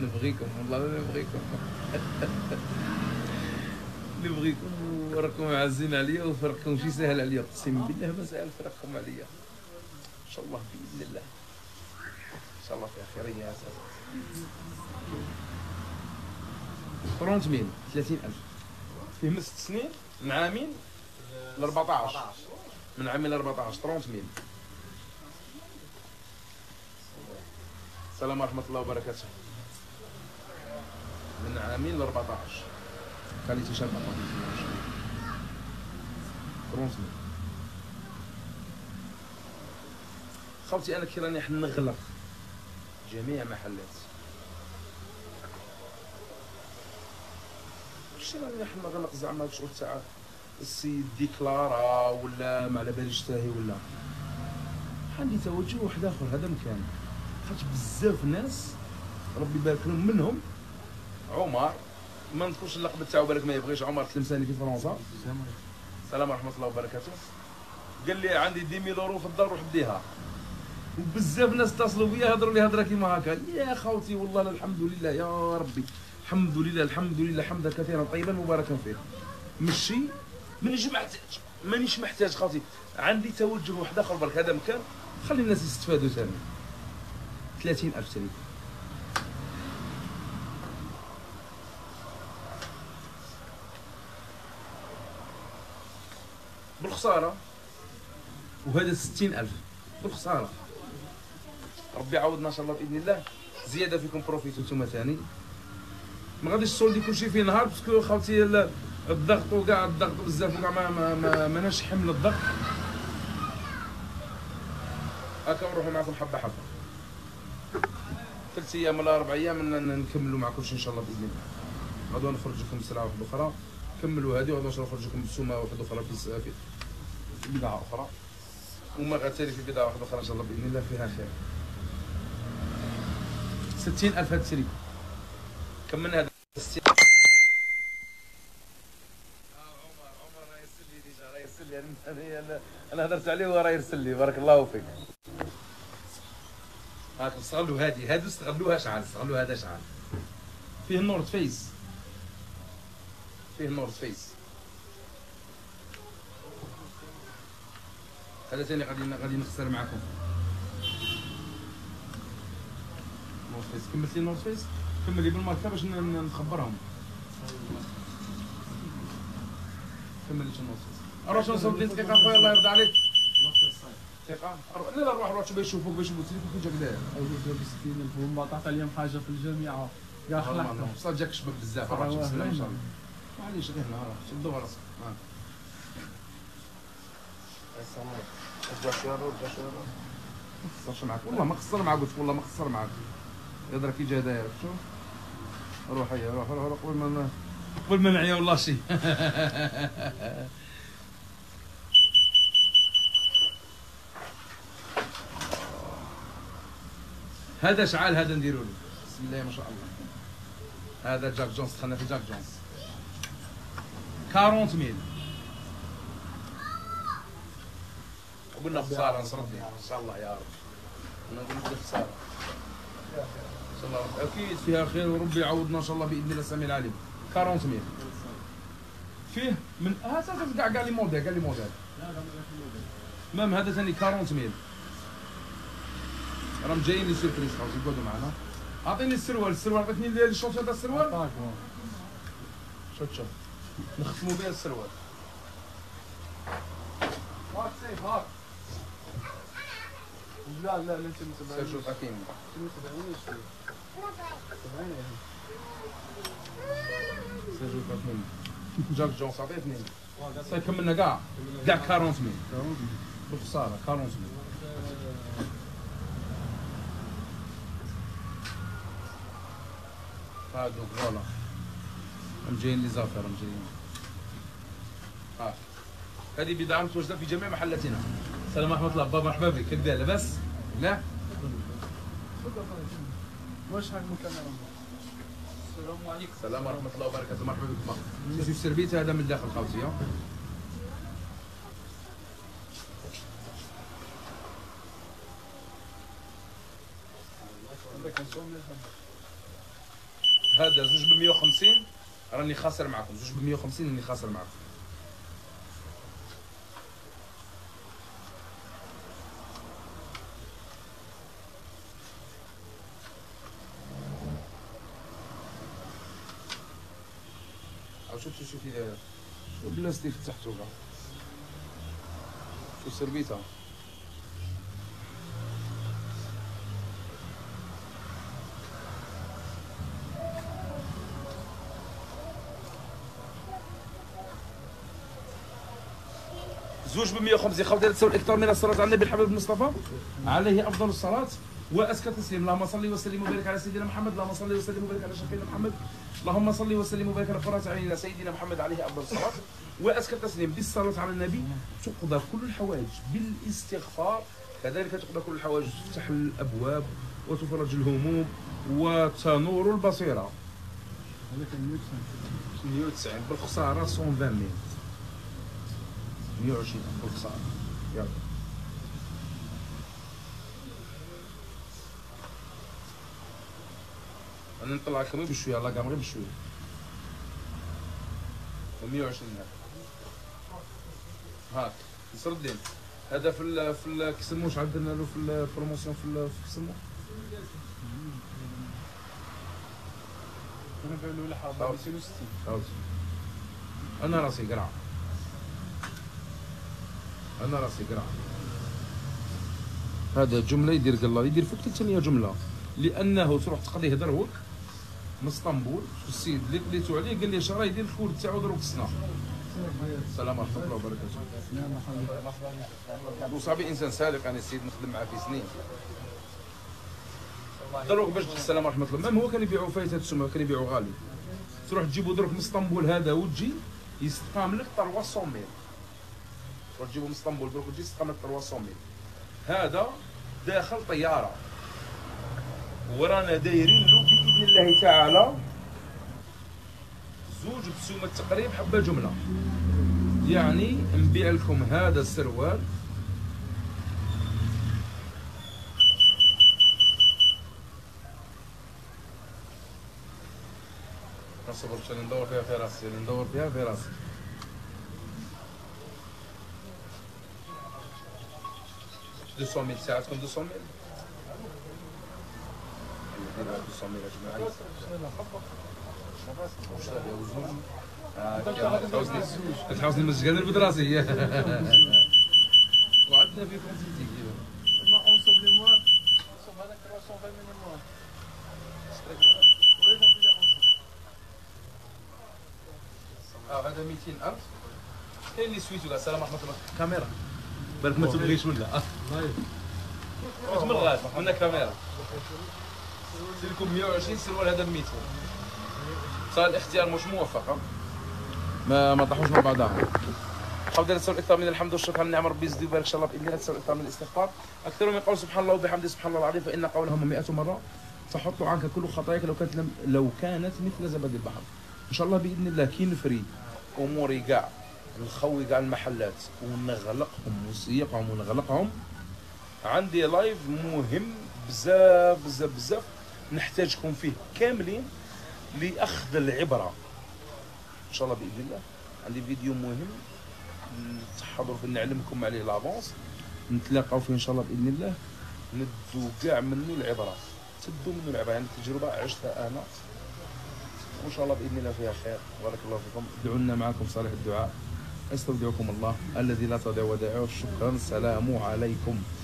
نبغيكم والله نبغيكم. نبغيكم وراكم عازين عليا وفرقكم شي سهل عليا، اقسم بالله ما سهل فرقكم عليا. ان شاء الله باذن الله، ان شاء الله فيها خير يا اساس. 30,000 30,000 فيه من 6 سنين، من عامين ل 14، من عامين ل 14 30,000. السلام ورحمة الله وبركاته. من عامين ل 14 خليتي شابة 30,000. خوتي انا كي راني حنغلق جميع محلات، ماشي راني حنغلق زعما شغل تاع السيد ديكلارا ولا ما على باليش تاهي ولا، عندي توجه واحد اخر. هذا مكان خاطر بزاف ناس ربي يبارك لهم، منهم عمر، ما نذكرش اللقب تاعو بالك ما يبغيش، عمر تلمساني في فرنسا. السلام ورحمه الله وبركاته. قال لي عندي 10,000 اورو في الدار روح ديها، وبزاف ناس اتصلوا بيا هضروا لي هضره كيما هكا. يا خوتي والله الحمد لله يا ربي، الحمد لله الحمد لله حمدا كثيرا طيبا مباركا فيه. ماشي مانيش محتاج خوتي، عندي توجه واحد اخر برك. هذا مكان خلي الناس يستفادوا ثاني. 30,000 شريك. بالخساره، وهذا 60,000 بالخساره. ربي يعوضنا ان شاء الله باذن الله. زياده فيكم بروفيتو نتوما ثاني. ما غاديش تسولدي كلشي في نهار، باسكو خاوتي الضغط وكاع الضغط بزاف وكاع ماناش حمل الضغط. هاكا نروحو معكم حبه حبه، 3 ايام ولا 4 ايام نكملوا مع كلشي ان شاء الله باذن الله. غدوه نخرج لكم بسلعه واحده اخرى، كملوا هذه وغدوه نخرج لكم بسومه واحده اخرى في بضاعه اخرى، وما غتالي في بضاعه واحده اخرى ان شاء الله باذن الله فيها خير. 60,000 هاد السريكو. كملنا هذا 60. عمر راه يرسل لي ديجا، راه يرسل لي. انا هضرت عليه وراه يرسل لي. بارك الله فيك. هاك استغلوا هادو استغلوها شعال، استغلوا هذا شعال. فيه النورد فيس، فيه النورد فيس. هذا ثاني غادي نخسر معكم. نورد فيس، كملت لي نورد فيس، كمل لي بالماركه باش نخبرهم. كمل لي نورد فيس. اروح نوصل لي دقيقه خويا الله يرضى عليك. دقيقه لا روح شوف يشوفوك السليك كي جاك داير. جاب 60,000 والبطاطا اليوم حاجه في الجامعه كاع خلعتها. بصح جاك شباب بزاف راه ان شاء الله. معليش غير هنا راه شدوا راسك. ما قصرش معاك والله، ما قصر معاك، قلت والله ما قصر معاك. يضرب كي جا داير. شوف روح هيا روح قبل ما نعيا والله شي. هذا شعال، هذا نديرو له بسم الله ما شاء الله. هذا جاك جونز، دخلنا في جاك جونز 40,000. قلنا خساره نصرفني ان شاء الله يا رب. انا قلت خساره ان شاء الله، اكيد فيها خير وربي يعوضنا ان شاء الله باذن الله السميع العليم. 40,000 فيه من هذا كاع لي موديل، كاع لي موديل. مام هذا ثاني 40,000. راهم جايين لي سيربريز خاوتي، يقعدوا معنا. اعطيني السروال عطيتني الشوط تاع السروال. شوف نختموا بها السروال. هاك سيف هاك. لا انت متبعين. شوف حكيم. سيرجيو حكيم. جاك جونز عطيتني. كملنا كاع 40,000 بالخساره 40,000. هادوك فوالا راهم جايين لي زافير، راهم جايين. هذه بضاعة متواجدة في جميع محلاتنا. السلام ورحمة الله بابا، مرحبا بك. كيف داير لاباس؟ لا؟ واش هاك الكاميرا؟ السلام عليكم. السلام ورحمة الله وبركاته، مرحبا بك. شوف السربيت هذا من الداخل خوتي. هذا زوج ب 150 راني خاسر معكم، زوج ب 150 راني خاسر معكم. شوفي داير شو البلاستيك تحته كاع شو سربيتها. زوج ب 150 خاوتي تساوي الاكثر من الصلاه على النبي الحبيب المصطفى عليه افضل الصلاه وازكى التسليم. اللهم صل وسلم وبارك على سيدنا محمد، اللهم صل وسلم وبارك على شفيعنا محمد، اللهم صل وسلم وبارك على قرة عيننا سيدنا محمد عليه افضل الصلاه وازكى التسليم. بالصلاه على النبي تقضى كل الحوائج، بالاستغفار كذلك تقضى كل الحوائج، تفتح الابواب وتفرج الهموم وتنور البصيره. هذاك 190 بالخساره 120 ميل 120 بالخساره. يلا انا نطلع كمان بشويه، الله قام غير بشويه 120 هاك نسردين. هذا في كيسموه شحال درنا له في البروموسيون في كيسموه كنا نبيعوا له حرب 260. انا راسي قرع، انا راسي قرع. هذا جمله يدير قلا يدير فوق 300 جمله، لانه تروح تقضيه دروك من اسطنبول. السيد اللي قليتو عليه قال لي اش راه يدير الكود تاعو دروك السنه. السلام ورحمه الله وبركاته. وصاحبي انسان سالك، انا السيد نخدم معاه في سنين دروك باش السلام ورحمه الله. مام هو كان يبيعوا فايته السمع، كان يبيعوا غالي. تروح تجيبو دروك من اسطنبول هذا وتجي يستقام لك 300 ميل. تروح تجيبو من اسطنبول دروك تجي يستقام لك 300 ميل. هذا داخل طياره ورانا دايرين له باذن الله تعالى زوج بسومه تقريب حبه جمله. يعني نبيع لكم هذا السروال نصبر باش ندور فيها في راسي، ندور فيها في راسي. دوسو ميل ساعتكم 200 ميل 200 ميل يا جماعه. تحاوسني من الجنة بدراسي. وعندنا في فرنسيتي كيما ما اونصوب لي موار اونصوب هذاك 320 من موار هذا 200,000 كاين اللي سويتو كاع. السلام ورحمه الله. كاميرا بالك ما تبغيش ولا تمرات عندنا كاميرا. سيركم 120 سروال هذا ب 200. صار الاختيار مش موفق، ما طاحوش مع بعضها. حاول نسوي اكثر من الحمد والشكر على النعم، ربي يزيد ويبارك ان شاء الله باذن الله. تسوي اكثر من الاستغفار، اكثر من قول سبحان الله وبحمده سبحان الله العظيم، فان قولهم 100 مره تحط عنك كل خطاياك لو كانت مثل زبد البحر. ان شاء الله باذن الله كي نفري اموري كاع، نخوي كاع المحلات ونغلقهم ونسيقهم ونغلقهم، عندي لايف مهم بزاف بزاف بزاف نحتاجكم فيه كاملين لاخذ العبره. ان شاء الله باذن الله عندي فيديو مهم تحضروا فيه نعلمكم عليه لافونس، نتلاقاو فيه ان شاء الله باذن الله، ندو كاع منه العبره، تدو منه العبره. يعني تجربه عشتها انا وان شاء الله باذن الله فيها خير. بارك الله فيكم. ادعوا لنا معكم صالح الدعاء. استودعكم الله الذي لا تضيع ودائعه. شكرا. سلام عليكم.